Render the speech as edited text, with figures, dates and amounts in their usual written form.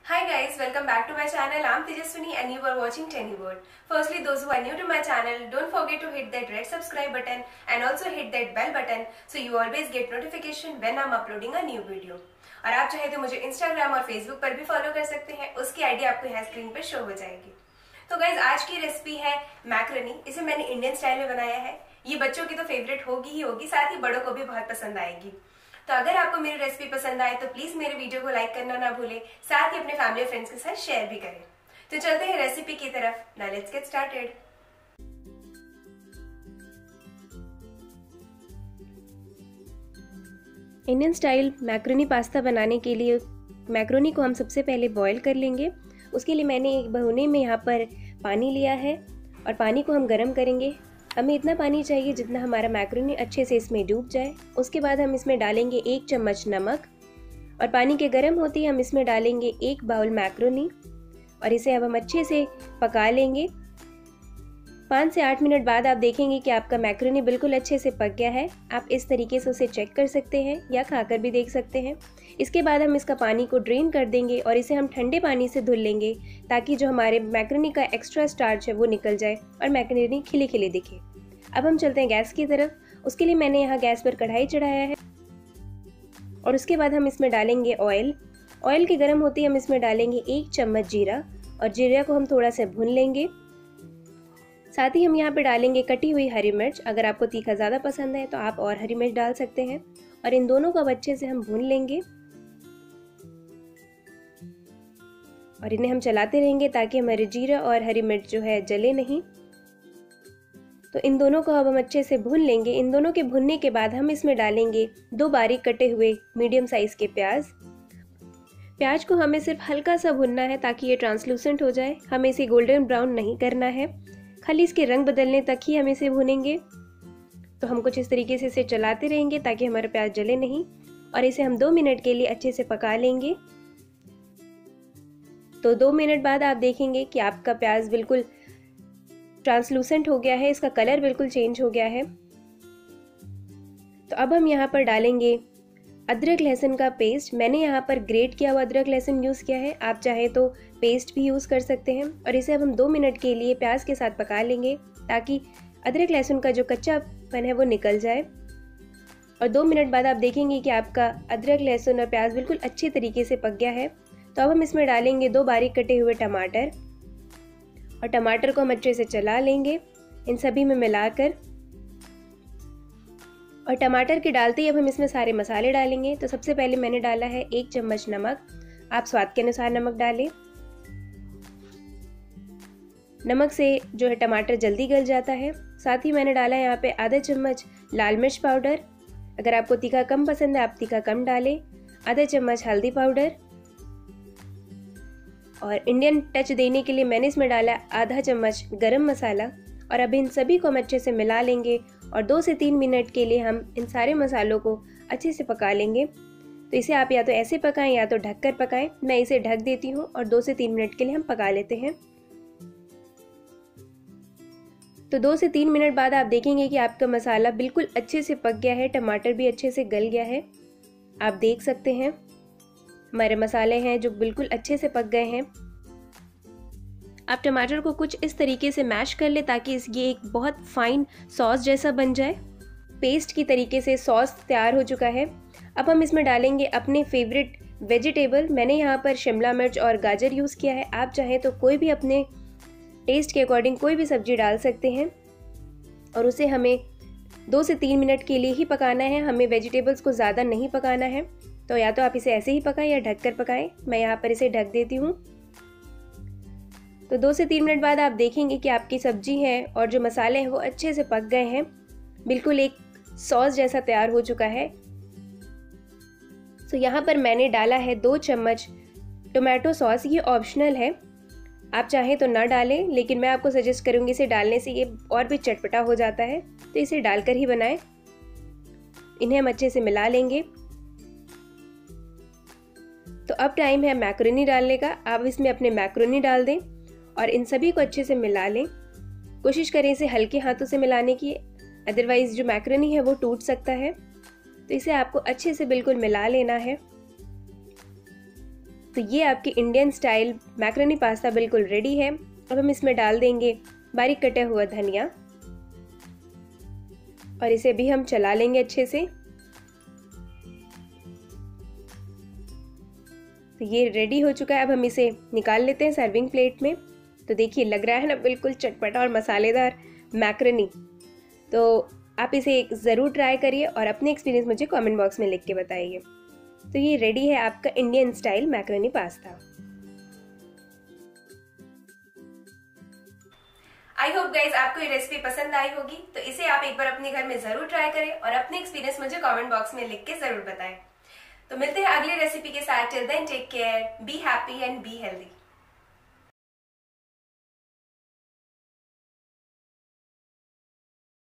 Hi guys, welcome back to my channel. I'm Tejaswini and you are watching Tennyworld. Firstly, those who are new to my channel, don't forget to hit that red subscribe button and also hit that bell button so you always get notification when I'm uploading a new video. और आप चाहे तो मुझे Instagram और Facebook पर भी follow कर सकते हैं, उसकी आईडी आपको यहाँ स्क्रीन पर शो हो जाएगी। तो गाइज आज की रेसिपी है मैक्रोनी। इसे मैंने इंडियन स्टाइल में बनाया है। ये बच्चों की तो फेवरेट होगी ही होगी, साथ ही बड़ों को भी बहुत पसंद आएगी। तो अगर आपको मेरी रेसिपी पसंद आए तो प्लीज मेरे वीडियो को लाइक करना ना भूलें, साथ ही अपने फैमिली फ्रेंड्स के साथ शेयर भी करें। तो चलते हैं रेसिपी की तरफ। Now let's get started. Indian style macaroni pasta बनाने के लिए मैक्रोनी को हम सबसे पहले बॉईल कर लेंगे। उसके लिए मैंने एक भगोने में यहाँ पर पानी लिया है और पानी को हम गर्म करेंगे। हमें इतना पानी चाहिए जितना हमारा मैक्रोनी अच्छे से इसमें डूब जाए। उसके बाद हम इसमें डालेंगे 1 चम्मच नमक और पानी के गर्म होते ही हम इसमें डालेंगे 1 बाउल मैक्रोनी और इसे अब हम अच्छे से पका लेंगे। 5 से 8 मिनट बाद आप देखेंगे कि आपका मैक्रोनी बिल्कुल अच्छे से पक गया है। आप इस तरीके से उसे चेक कर सकते हैं या खाकर भी देख सकते हैं। इसके बाद हम इसका पानी को ड्रेन कर देंगे और इसे हम ठंडे पानी से धुल लेंगे ताकि जो हमारे मैक्रोनी का एक्स्ट्रा स्टार्च है वो निकल जाए और मैक्रोनी खिले खिले दिखे। अब हम चलते हैं गैस की तरफ। उसके लिए मैंने यहाँ गैस पर कढ़ाई चढ़ाया है और उसके बाद हम इसमें डालेंगे ऑयल। ऑयल के गर्म होते ही हम इसमें डालेंगे 1 चम्मच जीरा और जीरा को हम थोड़ा सा भून लेंगे। साथ ही हम यहाँ पे डालेंगे कटी हुई हरी मिर्च। अगर आपको तीखा ज़्यादा पसंद है तो आप और हरी मिर्च डाल सकते हैं और इन दोनों को अब अच्छे से हम भून लेंगे और इन्हें हम चलाते रहेंगे ताकि हमारे जीरा और हरी मिर्च जो है जले नहीं। तो इन दोनों को अब हम अच्छे से भून लेंगे। इन दोनों के भुनने के बाद हम इसमें डालेंगे 2 बारीक कटे हुए मीडियम साइज के प्याज। प्याज को हमें सिर्फ हल्का सा भुनना है ताकि ये ट्रांसलूसेंट हो जाए। हमें इसे गोल्डन ब्राउन नहीं करना है, खाली इसके रंग बदलने तक ही हम इसे भुनेंगे। तो हम कुछ इस तरीके से इसे चलाते रहेंगे ताकि हमारा प्याज जले नहीं और इसे हम 2 मिनट के लिए अच्छे से पका लेंगे। तो 2 मिनट बाद आप देखेंगे कि आपका प्याज बिल्कुल ट्रांसलूसेंट हो गया है, इसका कलर बिल्कुल चेंज हो गया है। तो अब हम यहाँ पर डालेंगे अदरक लहसुन का पेस्ट। मैंने यहाँ पर ग्रेट किया हुआ अदरक लहसुन यूज़ किया है, आप चाहे तो पेस्ट भी यूज़ कर सकते हैं। और इसे अब हम 2 मिनट के लिए प्याज के साथ पका लेंगे ताकि अदरक लहसुन का जो कच्चापन है वो निकल जाए। और 2 मिनट बाद आप देखेंगे कि आपका अदरक लहसुन और प्याज बिल्कुल अच्छे तरीके से पक गया है। तो अब हम इसमें डालेंगे 2 बारीक कटे हुए टमाटर और टमाटर को हम अच्छे से चला लेंगे इन सभी में मिलाकर। और टमाटर के डालते ही अब हम इसमें सारे मसाले डालेंगे। तो सबसे पहले मैंने डाला है 1 चम्मच नमक, आप स्वाद के अनुसार नमक डालें। नमक से जो है टमाटर जल्दी गल जाता है। साथ ही मैंने डाला है यहाँ पे आधा चम्मच लाल मिर्च पाउडर। अगर आपको तीखा कम पसंद है आप तीखा कम डालें। आधा चम्मच हल्दी पाउडर और इंडियन टच देने के लिए मैंने इसमें डाला आधा चम्मच गरम मसाला। और अब इन सभी को हम अच्छे से मिला लेंगे और 2 से 3 मिनट के लिए हम इन सारे मसालों को अच्छे से पका लेंगे। तो इसे आप या तो ऐसे पकाएं या तो ढककर पकाएं। मैं इसे ढक देती हूँ और 2 से 3 मिनट के लिए हम पका लेते हैं। तो 2 से 3 मिनट बाद आप देखेंगे कि आपका मसाला बिल्कुल अच्छे से पक गया है, टमाटर भी अच्छे से गल गया है। आप देख सकते हैं हमारे मसाले हैं जो बिल्कुल अच्छे से पक गए हैं। आप टमाटर को कुछ इस तरीके से मैश कर ले ताकि ये एक बहुत फाइन सॉस जैसा बन जाए। पेस्ट की तरीके से सॉस तैयार हो चुका है। अब हम इसमें डालेंगे अपने फेवरेट वेजिटेबल। मैंने यहाँ पर शिमला मिर्च और गाजर यूज़ किया है, आप चाहें तो कोई भी अपने टेस्ट के अकॉर्डिंग कोई भी सब्जी डाल सकते हैं। और उसे हमें 2 से 3 मिनट के लिए ही पकाना है, हमें वेजिटेबल्स को ज़्यादा नहीं पकाना है। तो या तो आप इसे ऐसे ही पकाएं या ढक कर पकाएं। मैं यहाँ पर इसे ढक देती हूँ। तो 2 से 3 मिनट बाद आप देखेंगे कि आपकी सब्जी है और जो मसाले हैं वो अच्छे से पक गए हैं, बिल्कुल एक सॉस जैसा तैयार हो चुका है। तो यहाँ पर मैंने डाला है 2 चम्मच टोमेटो सॉस। ये ऑप्शनल है, आप चाहें तो ना डालें, लेकिन मैं आपको सजेस्ट करूँगी इसे डालने से ये और भी चटपटा हो जाता है। तो इसे डालकर ही बनाएं। इन्हें हम अच्छे से मिला लेंगे। तो अब टाइम है मैक्रोनी डालने का। आप इसमें अपने मैक्रोनी डाल दें और इन सभी को अच्छे से मिला लें। कोशिश करें इसे हल्के हाथों से मिलाने की, अदरवाइज जो मैक्रोनी है वो टूट सकता है। तो इसे आपको अच्छे से बिल्कुल मिला लेना है। तो ये आपकी इंडियन स्टाइल मैक्रोनी पास्ता बिल्कुल रेडी है। अब हम इसमें डाल देंगे बारीक कटा हुआ धनिया और इसे भी हम चला लेंगे अच्छे से। तो ये रेडी हो चुका है। अब हम इसे निकाल लेते हैं सर्विंग प्लेट में। तो देखिए लग रहा है ना बिल्कुल चटपटा और मसालेदार मैक्रोनी। तो आप इसे ज़रूर ट्राई करिए और अपने एक्सपीरियंस मुझे कमेंट बॉक्स में लिख के बताइए। तो ये रेडी है आपका Indian style macaroni pasta. I hope guys आपको ये रेसिपी पसंद आई होगी। तो इसे आप एक बार अपने घर में जरूर ट्राई करें और अपने एक्सपीरियंस मुझे कमेंट बॉक्स में लिख के जरूर बताएं। तो मिलते हैं अगली रेसिपी के साथ। Till then take care, be happy and be healthy.